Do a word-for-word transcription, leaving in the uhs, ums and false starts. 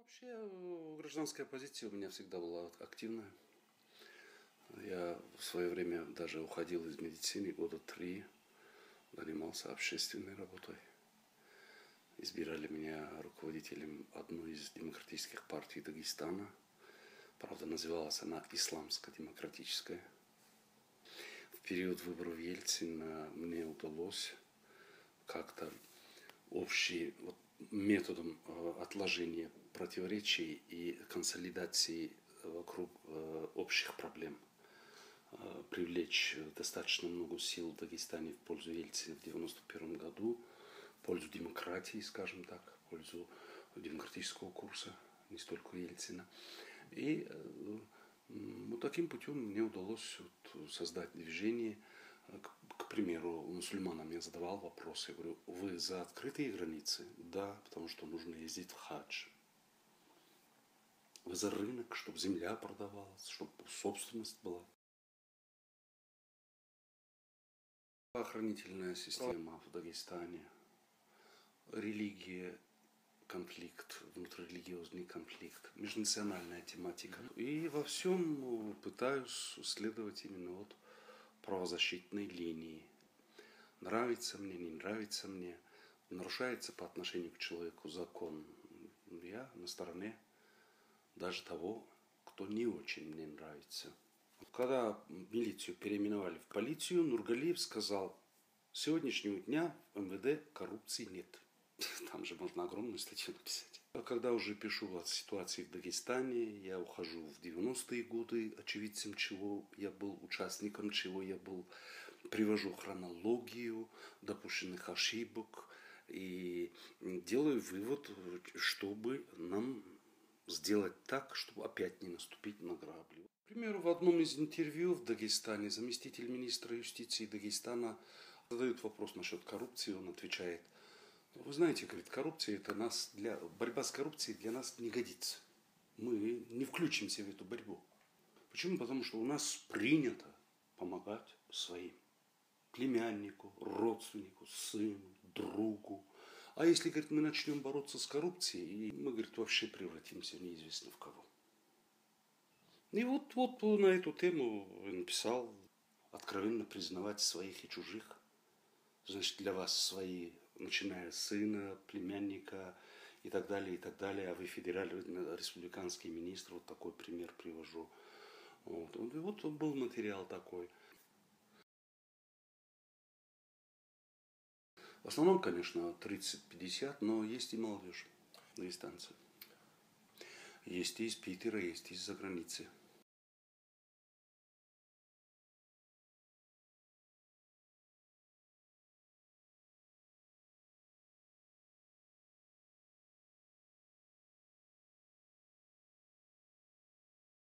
Вообще, э, гражданская позиция у меня всегда была активная. Я в свое время даже уходил из медицины, года три, занимался общественной работой. Избирали меня руководителем одной из демократических партий Дагестана. Правда, называлась она Исламско-демократическая. В период выборов Ельцина мне удалось как-то общий вот, методом э, отложения противоречий и консолидации вокруг э, общих проблем э, привлечь достаточно много сил в Дагестане в пользу Ельцина в девяносто первом году, в пользу демократии, скажем так, в пользу демократического курса, не столько Ельцина. И э, вот таким путем мне удалось вот создать движение. К, к примеру, мусульманам я задавал вопросы. Я говорю, вы за открытые границы? Да, потому что нужно ездить в хадж. Вы за рынок, чтобы земля продавалась, чтобы собственность была. Охранительная система в Дагестане, религия, конфликт, внутрирелигиозный конфликт, межнациональная тематика. И во всем пытаюсь следовать именно вот правозащитной линии. Нравится мне, не нравится мне, нарушается по отношению к человеку закон. Я на стороне даже того, кто не очень мне нравится. Когда милицию переименовали в полицию, Нургалиев сказал, с сегодняшнего дня в эм вэ дэ коррупции нет. Там же можно огромную статью написать. А когда уже пишу о ситуации в Дагестане, я ухожу в девяностые годы, очевидцем чего я был, участником чего я был, привожу хронологию допущенных ошибок и делаю вывод, чтобы нам сделать так, чтобы опять не наступить на грабли. К примеру, в одном из интервью в Дагестане заместитель министра юстиции Дагестана задает вопрос насчет коррупции, он отвечает, вы знаете, говорит, коррупция это нас для борьба с коррупцией для нас не годится. Мы не включимся в эту борьбу. Почему? Потому что у нас принято помогать своим племяннику, родственнику, сыну, другу. А если, говорит, мы начнем бороться с коррупцией, мы, говорит, вообще превратимся неизвестно в кого. И вот, вот на эту тему написал откровенно признавать своих и чужих. Значит, для вас свои, начиная с сына, племянника и так далее, и так далее. А вы федеральный, республиканский министр, вот такой пример привожу. Вот, и вот был материал такой. В основном, конечно, тридцать-пятьдесят, но есть и молодежь, дагестанцы. Есть и из Питера, есть и из-за границы.